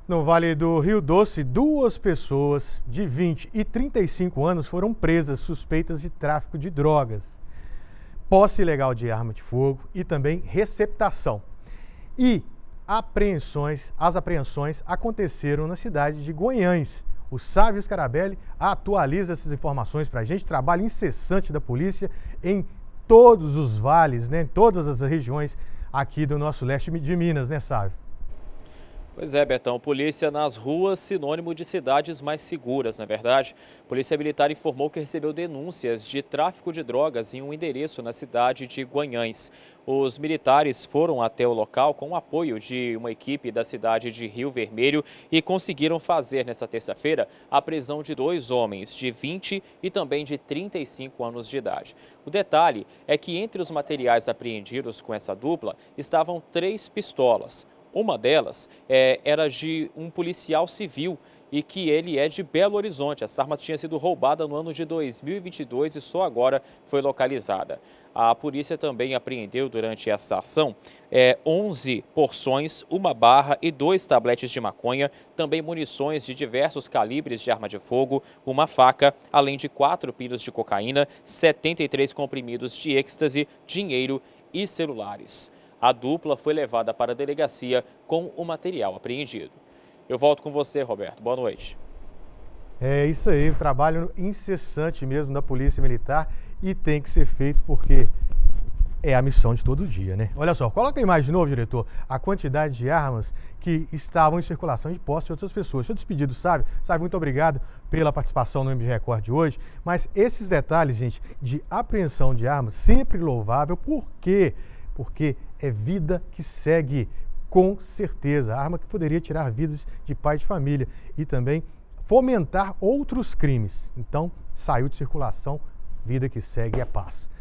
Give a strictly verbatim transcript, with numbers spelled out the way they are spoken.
No Vale do Rio Doce, duas pessoas de vinte e trinta e cinco anos foram presas suspeitas de tráfico de drogas, posse ilegal de arma de fogo e também receptação. E apreensões, as apreensões aconteceram na cidade de Guanhães. O Sávio Scarabelli atualiza essas informações para a gente, trabalho incessante da polícia em todos os vales, né, em todas as regiões aqui do nosso leste de Minas, né, Sávio? Pois é, Betão, polícia nas ruas, sinônimo de cidades mais seguras, não é verdade? Polícia Militar informou que recebeu denúncias de tráfico de drogas em um endereço na cidade de Guanhães. Os militares foram até o local com o apoio de uma equipe da cidade de Rio Vermelho e conseguiram fazer nesta terça-feira a prisão de dois homens de vinte e também de trinta e cinco anos de idade. O detalhe é que entre os materiais apreendidos com essa dupla estavam três pistolas. Uma delas é, era de um policial civil e que ele é de Belo Horizonte. Essa arma tinha sido roubada no ano de dois mil e vinte e dois e só agora foi localizada. A polícia também apreendeu durante essa ação é, onze porções, uma barra e dois tabletes de maconha, também munições de diversos calibres de arma de fogo, uma faca, além de quatro pinos de cocaína, setenta e três comprimidos de êxtase, dinheiro e celulares. A dupla foi levada para a delegacia com o material apreendido. Eu volto com você, Roberto. Boa noite. É isso aí, trabalho incessante mesmo da Polícia Militar e tem que ser feito porque é a missão de todo dia, né? Olha só, coloca a imagem de novo, diretor, a quantidade de armas que estavam em circulação de posse de outras pessoas. Deixa eu despedir do Sávio. Sávio, muito obrigado pela participação no M G Record de hoje, mas esses detalhes, gente, de apreensão de armas, sempre louvável, por quê? Porque é vida que segue, com certeza. A arma que poderia tirar vidas de pais de família e também fomentar outros crimes. Então, saiu de circulação, vida que segue é paz.